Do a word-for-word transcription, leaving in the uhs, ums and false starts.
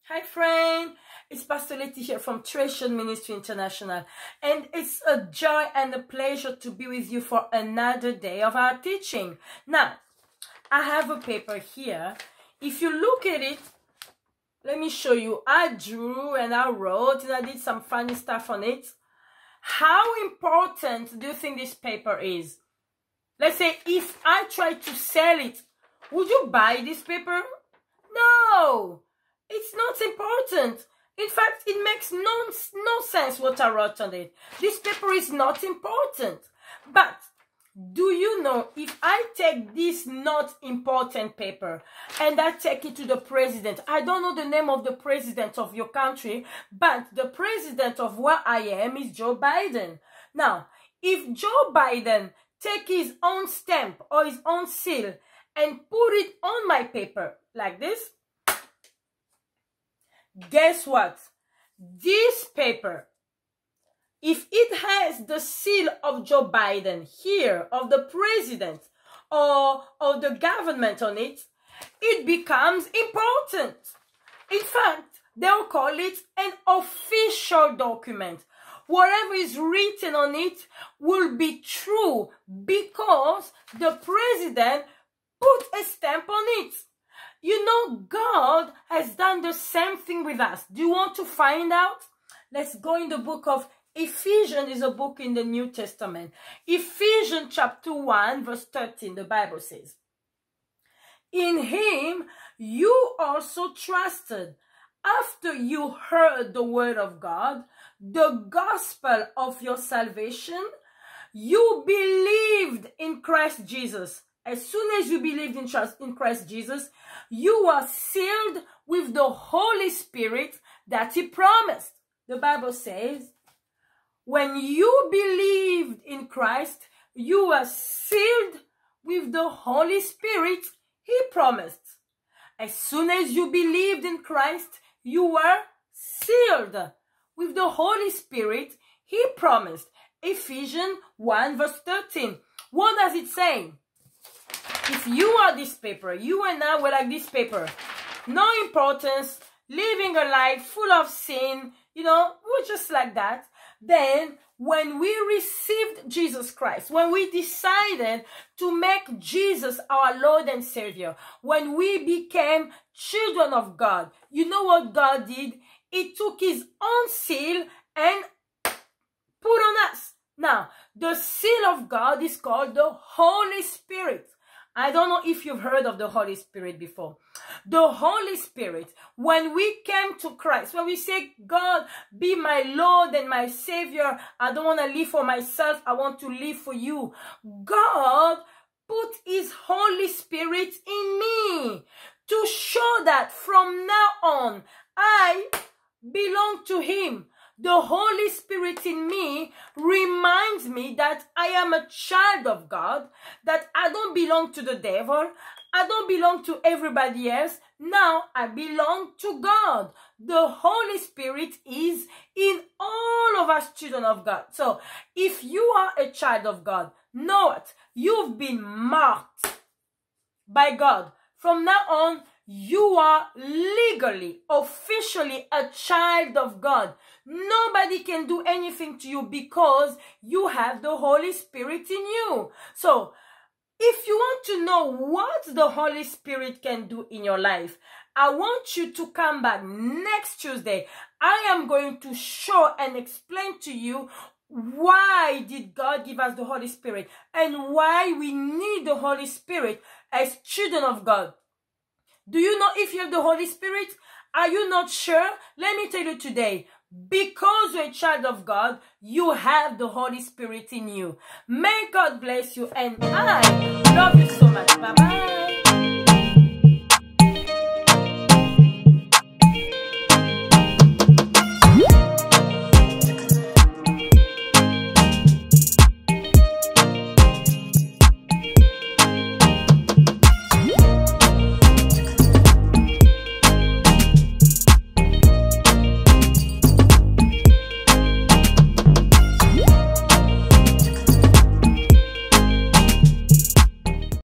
Hi friend, it's Pastor Letty here from Treasure Ministry International, and it's a joy and a pleasure to be with you for another day of our teaching. Now, I have a paper here. If you look at it, let me show you. I drew and I wrote and I did some funny stuff on it. How important do you think this paper is? Let's say if I try to sell it, would you buy this paper? No! It's not important. In fact, it makes no, no sense what I wrote on it. This paper is not important. But do you know, if I take this not important paper and I take it to the president, I don't know the name of the president of your country, but the president of where I am is Joe Biden. Now, if Joe Biden take his own stamp or his own seal and put it on my paper like this, guess what? This paper, if it has the seal of Joe Biden here, of the president, or of the government on it, it becomes important. In fact, they'll call it an official document. Whatever is written on it will be true because the president put a stamp on it. You know, God has done the same thing with us. Do you want to find out? Let's go in the book of Ephesians. Is a book in the New Testament. Ephesians chapter one verse thirteen, the Bible says, "In him you also trusted, after you heard the word of God, the gospel of your salvation. You believed in Christ Jesus." As soon as you believed in, trust, in Christ Jesus, you are sealed with the Holy Spirit that he promised. The Bible says, when you believed in Christ, you are sealed with the Holy Spirit he promised. As soon as you believed in Christ, you were sealed with the Holy Spirit he promised. Ephesians one verse thirteen. What does it say? If you are this paper, you and I were like this paper, no importance, living a life full of sin, you know, we're just like that. Then when we received Jesus Christ, when we decided to make Jesus our Lord and Savior, when we became children of God, you know what God did? He took his own seal and put on us. Now, the seal of God is called the Holy Spirit. I don't know if you've heard of the Holy Spirit before. The Holy Spirit, when we came to Christ, when we say, God, be my Lord and my Savior, I don't want to live for myself, I want to live for you. God put his Holy Spirit in me to show that from now on, I belong to him. The Holy Spirit in me reminds me that I am a child of God, that I don't belong to the devil, I don't belong to everybody else. Now I belong to God. The Holy Spirit is in all of us children of God. So if you are a child of God, know it. You've been marked by God. From now on, you are legally, officially a child of God. Nobody can do anything to you because you have the Holy Spirit in you. So, if you want to know what the Holy Spirit can do in your life, I want you to come back next Tuesday. I am going to show and explain to you why did God give us the Holy Spirit and why we need the Holy Spirit as children of God. Do you know if you have the Holy Spirit? Are you not sure? Let me tell you today, because you're a child of God, you have the Holy Spirit in you. May God bless you, and I love you so much. Bye-bye.